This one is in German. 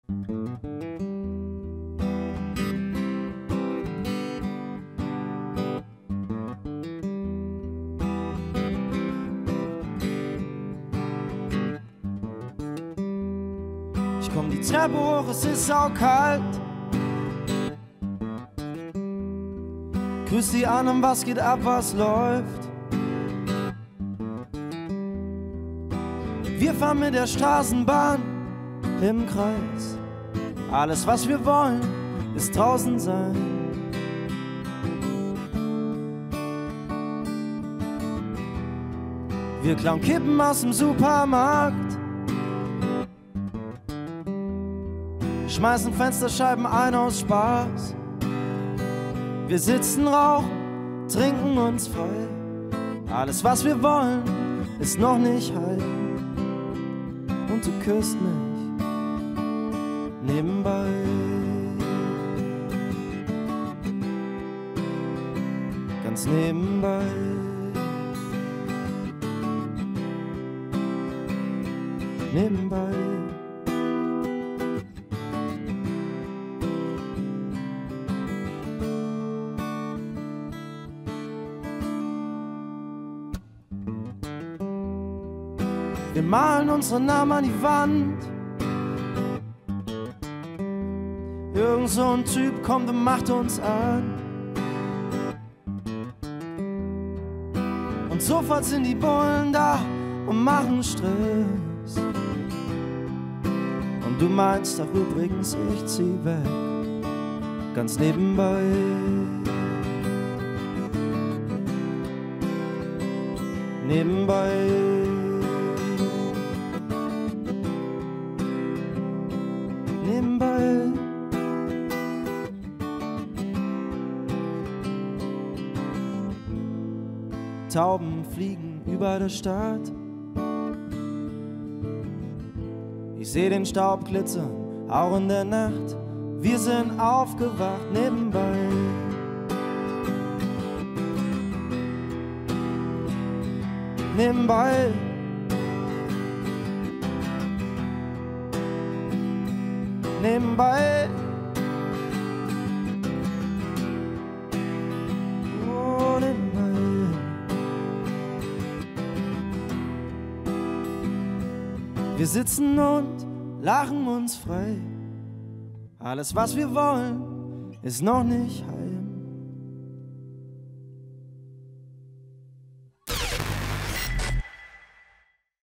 Ich komm die Treppe hoch, es ist saukalt. Grüß die anderen, was geht ab, was läuft? Wir fahren mit der Straßenbahn im Kreis. Alles, was wir wollen, ist draußen sein. Wir klauen Kippen aus dem Supermarkt, schmeißen Fensterscheiben ein aus Spaß. Wir sitzen, rauchen, trinken uns frei. Alles, was wir wollen, ist noch nicht heil. Und du küsst mich nebenbei. Ganz nebenbei. Nebenbei. Wir malen unsere Namen an die Wand. Irgend so ein Typ kommt und macht uns an. Und sofort sind die Bullen da und machen Stress. Und du meinst doch übrigens, ich zieh weg, ganz nebenbei. Nebenbei. Nebenbei. Tauben fliegen über der Stadt. Ich seh den Staub glitzern, auch in der Nacht. Wir sind aufgewacht nebenbei. Nebenbei. Nebenbei. Oh, nebenbei. Wir sitzen und lachen uns frei. Alles, was wir wollen, ist noch nicht heil.